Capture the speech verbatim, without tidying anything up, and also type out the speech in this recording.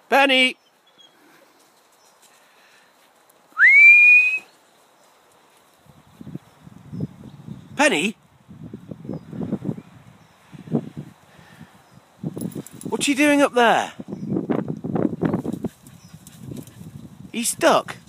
Penny! Penny? What are you doing up there? Are you stuck?